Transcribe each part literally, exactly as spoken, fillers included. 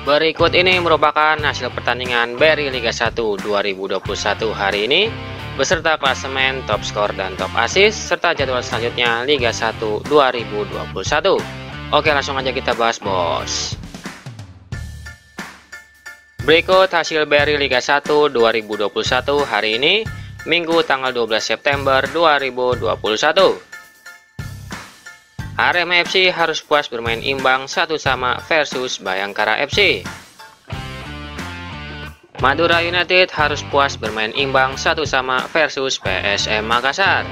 Berikut ini merupakan hasil pertandingan Beri Liga satu dua ribu dua puluh satu hari ini beserta klasemen, top skor, dan top assist serta jadwal selanjutnya Liga satu dua ribu dua puluh satu. Oke, langsung aja kita bahas, bos. Berikut hasil Beri Liga satu dua ribu dua puluh satu hari ini, Minggu tanggal dua belas September dua ribu dua puluh satu. Arema F C harus puas bermain imbang satu sama versus Bayangkara F C. Madura United harus puas bermain imbang satu sama versus P S M Makassar.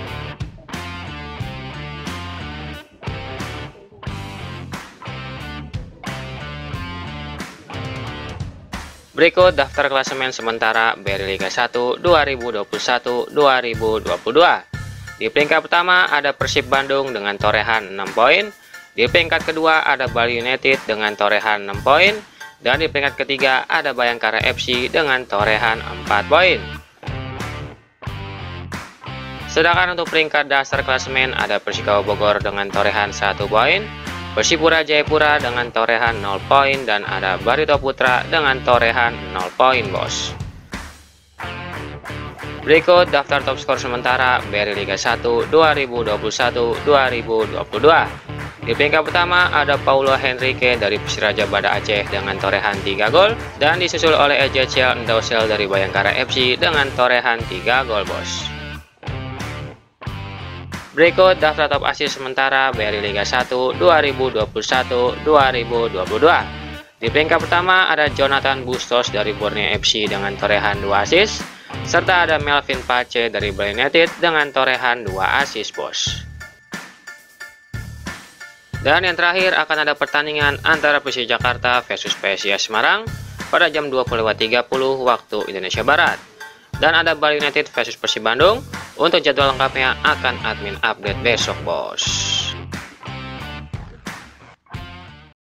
Berikut daftar klasemen sementara Beri Liga satu dua ribu dua puluh satu dua ribu dua puluh dua. Di peringkat pertama ada Persib Bandung dengan torehan enam poin. Di peringkat kedua ada Bali United dengan torehan enam poin. Dan di peringkat ketiga ada Bayangkara F C dengan torehan empat poin. Sedangkan untuk peringkat dasar klasemen ada Persikawa Bogor dengan torehan satu poin. Persipura Jayapura dengan torehan nol poin. Dan ada Barito Putra dengan torehan nol poin, bos. Berikut daftar top skor sementara Beri Liga satu dua ribu dua puluh satu dua ribu dua puluh dua. Di peringkat pertama ada Paulo Henrique dari Persiraja Banda Aceh dengan torehan tiga gol dan disusul oleh Ezekiel Ndosel dari Bayangkara F C dengan torehan tiga gol, bos. Berikut daftar top assist sementara Beri Liga satu dua ribu dua puluh satu dua ribu dua puluh dua. Di peringkat pertama ada Jonathan Bustos dari Borneo F C dengan torehan dua assist. Serta ada Melvin Pace dari Bali United dengan torehan dua assist, bos. Dan yang terakhir akan ada pertandingan antara Persija Jakarta versus P S I S Semarang pada jam dua puluh tiga puluh waktu Indonesia Barat. Dan ada Bali United versus Persib Bandung. Untuk jadwal lengkapnya akan admin update besok, bos.